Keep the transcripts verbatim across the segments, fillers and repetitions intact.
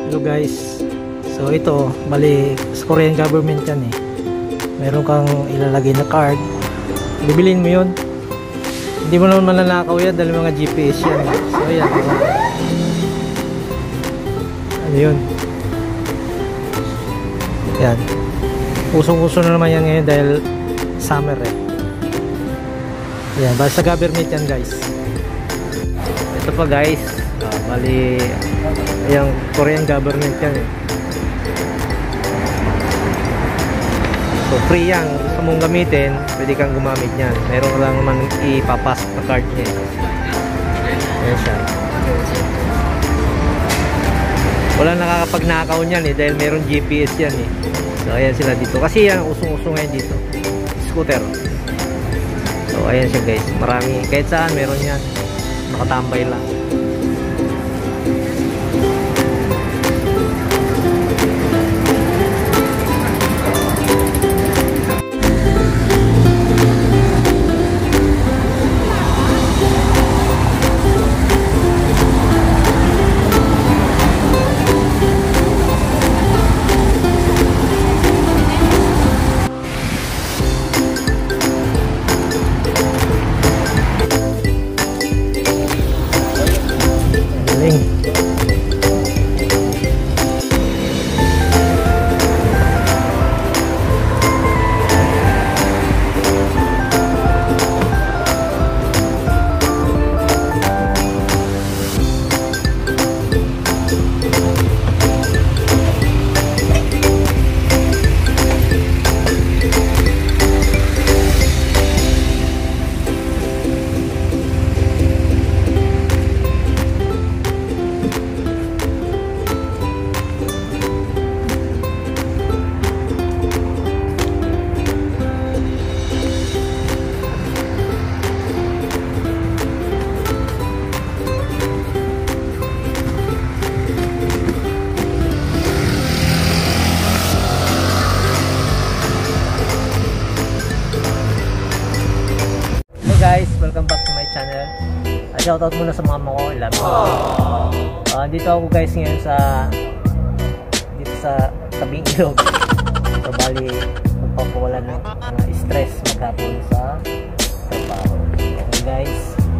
Hello guys, so ito bali sa Korean government yan eh, meron kang ilalagay na card, bibilin mo yun, hindi mo naman mananakaw yan dahil mga G P S yan eh. So ayan, ano yun, yan, usong-uso na naman yan ngayon dahil summer eh. Yan, bali sa government yan guys. Ito pa guys, uh, bali yung Korean government yan eh. So free yan, gusto mong gamitin pwede kang gumamit yan, meron lang naman ipapasok na card niya eh. Ayan siya, wala nakakapagnakaw niyan eh dahil meron G P S yan eh. So ayan sila dito, kasi yan usong-usong ngayon dito, scooter. So ayan siya guys, marami, kahit saan meron yan, nakatambay lang. Guys, welcome back to my channel. Uh, shoutout muna sa mama ko, I love you. Uh, dito ako guys ngayon sa dito sa tabing ilog. So bali magpapawalan ng uh, stress maghapon sa trabaho. Okay guys.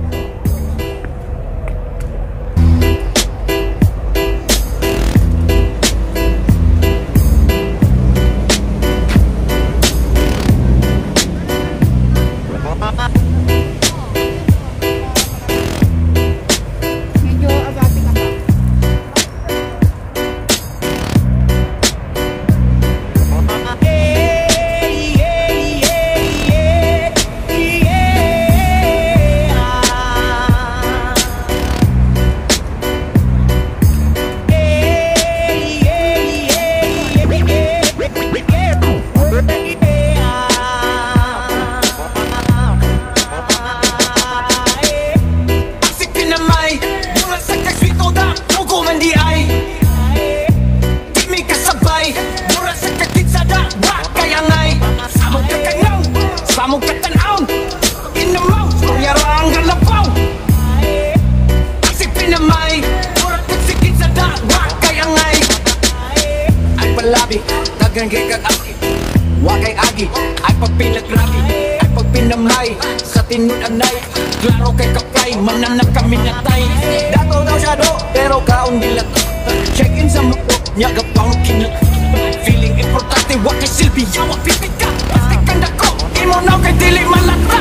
Labi, dagang gigang aki, wakay agi, ay pagpinagrabi, ay pagpinamay, sa tinud anay, klaro kay kapay, mananap kami natay. Dato daw siya do, pero kaon dilat, check-in sa muko, niya gapang kinat. Feeling importante, wakay silbi, yawa pipika, pastikan dako, imo na kay dili malata.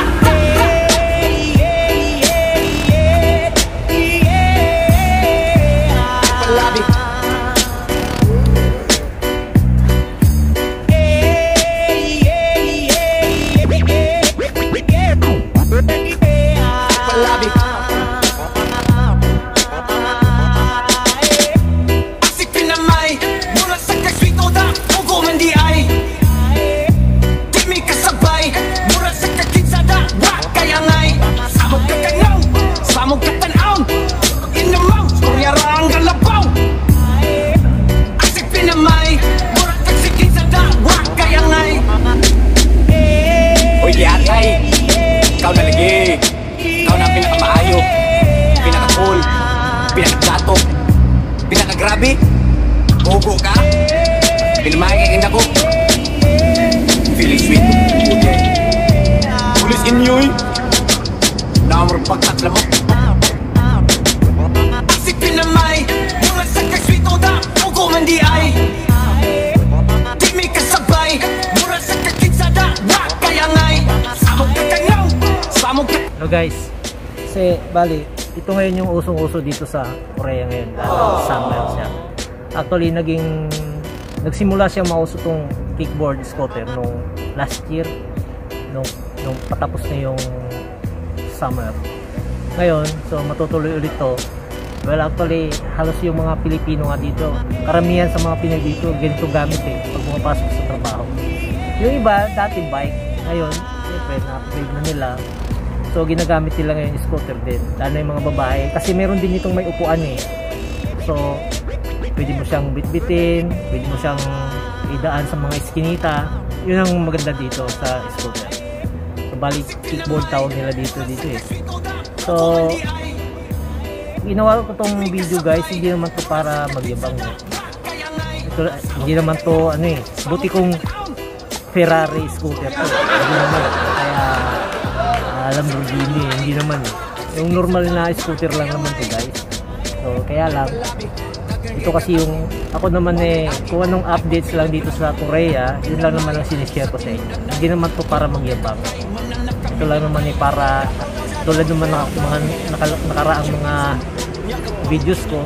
Palabi, Palabi, asik pinamay, mula sa kaswito da, ugo man di ay. Di mi kasabay, mula sa kakinsada, wakay angay. Samog kakanaw, samog katanaw, inamaw, kuryarang galabaw. Asik pinamay, mula sa kakinsada, wakay angay. O yatay, ikaw na lagi, ikaw na pinakamaayo, pinaka-cool, pinaka-gato, pinaka-grabe, Bobo ka? Pinamagiging ako. Feeling sweet. Pulis inyo'y Namar pagkat lamang. Asik pinamay mga sakay sweet o da o kumandi ay di may kasabay mura sa kakitsada wak kaya ngay samog kakanaw samog ka. Hello guys, kasi bali ito ngayon yung usong-uso dito sa Korea ngayon, lalo summer siya. Actually naging nagsimula siya mauso tong kickboard scooter nung last year, nung, nung patapos na yung summer. Ngayon, so matutuloy ulit to. Well, actually halos yung mga Pilipino nga dito, karamihan sa mga Pinoy dito ganito gamit eh pag pumapasok sa trabaho. Yung iba dati bike, ngayon siyempre na-upgrade na nila, so ginagamit nila ngayon yung scooter din, lalo yung mga babae kasi meron din itong may upuan eh. So pwede mo siyang bitbitin, pwede mo siyang idaan sa mga iskinita. Yun ang maganda dito sa scooter. So bali kickboard tawag nila dito dito eh. So ginawa ko tong video guys, hindi naman to para magyabang. Ito, hindi naman to ano eh, buti kong Ferrari scooter to. Hindi naman, kaya uh, Lamborghini, hindi naman eh. Yung normal na scooter lang naman to guys. So kaya lang, ito kasi yung, ako naman eh, kung anong updates lang dito sa Korea, yun lang naman ang sinishare ko sa inyo. Hindi naman to para magyabang. Ito lang naman eh para, tulad naman ng mga naka, nakaraang mga videos ko,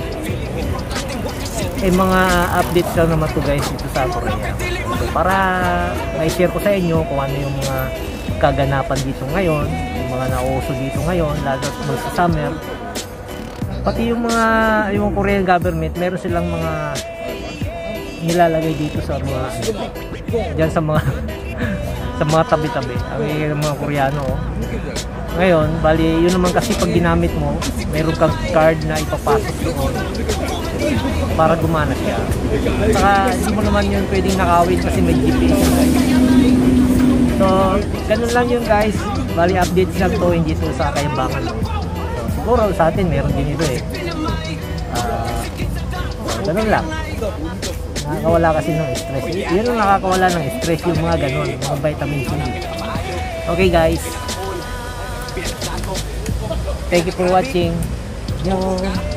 eh mga updates lang naman to guys dito sa Korea. So para ma-share ko sa inyo kung ano yung mga kaganapan dito ngayon, yung mga nauuso dito ngayon, lalo sa summer. Pati yung mga yung Korean government, meron silang mga nilalagay dito sa mga diyan sa mga sa mga tabi-tabi. Ang mga Koreano. Oh. Ngayon, bali yun naman kasi pag ginamit mo, meron kang card na ipapasok doon para gumana siya. Saka hindi mo naman yun pwedeng nakawin kasi may G P S. So, ganun lang yun guys. Bali updates lang to, hindi to sa kayambangan. Siguro sa atin meron din ito eh. Uh, ganun lang. Nakakawala kasi ng stress. Yun ang nakakawala ng stress, yung mga ganun, mga vitamin C. Okay guys. Thank you for watching. Yo.